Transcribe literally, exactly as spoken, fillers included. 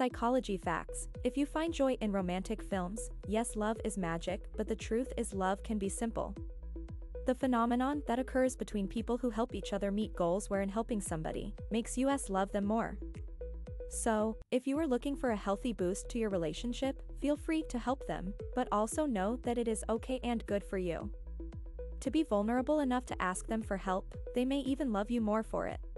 Psychology facts. If you find joy in romantic films, yes, love is magic, but the truth is love can be simple. The phenomenon that occurs between people who help each other meet goals wherein helping somebody makes us love them more. So, if you are looking for a healthy boost to your relationship, feel free to help them, but also know that it is okay and good for you to be vulnerable enough to ask them for help. They may even love you more for it.